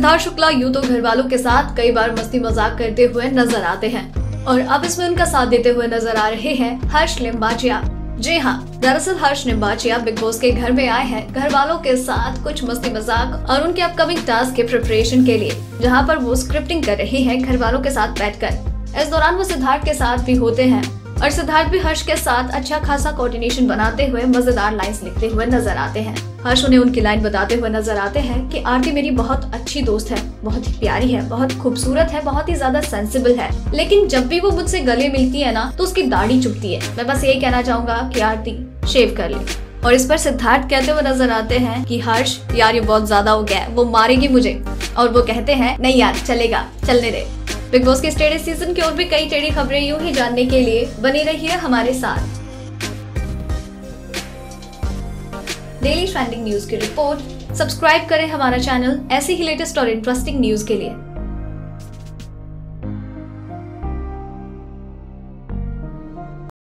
सिद्धार्थ शुक्ला यूं तो घर वालों के साथ कई बार मस्ती मजाक करते हुए नजर आते हैं और अब इसमें उनका साथ देते हुए नजर आ रहे हैं हर्ष लिम्बाचिया। जी हाँ, दरअसल हर्ष लिम्बाचिया बिग बॉस के घर में आए हैं घर वालों के साथ कुछ मस्ती मजाक और उनके अपकमिंग टास्क के प्रिपरेशन के लिए, जहाँ पर वो स्क्रिप्टिंग कर रहे हैं घर वालों के साथ बैठकर। इस दौरान वो सिद्धार्थ के साथ भी होते हैं और सिद्धार्थ भी हर्ष के साथ अच्छा खासा कोऑर्डिनेशन बनाते हुए मजेदार लाइंस लिखते हुए नजर आते हैं। हर्ष उन्हें उनकी लाइन बताते हुए नजर आते हैं कि आरती मेरी बहुत अच्छी दोस्त है, बहुत ही प्यारी है, बहुत खूबसूरत है, बहुत ही ज्यादा सेंसिबल है, लेकिन जब भी वो मुझसे गले मिलती है ना तो उसकी दाढ़ी चुभती है। मैं बस यही कहना चाहूंगा कि आरती शेव कर ले। और इस पर सिद्धार्थ कहते हुए नजर आते हैं कि हर्ष यार ये बहुत ज्यादा हो गया है, वो मारेगी मुझे। और वो कहते हैं नहीं यार चलेगा, चलने दे। बिग बॉस के टेढ़े सीजन की और भी कई टेढ़ी खबरें यूं ही जानने के लिए बने रहिए हमारे साथ। डेली ट्रेंडिंग न्यूज की रिपोर्ट सब्सक्राइब करें हमारा चैनल ऐसी ही लेटेस्ट और इंटरेस्टिंग न्यूज के लिए।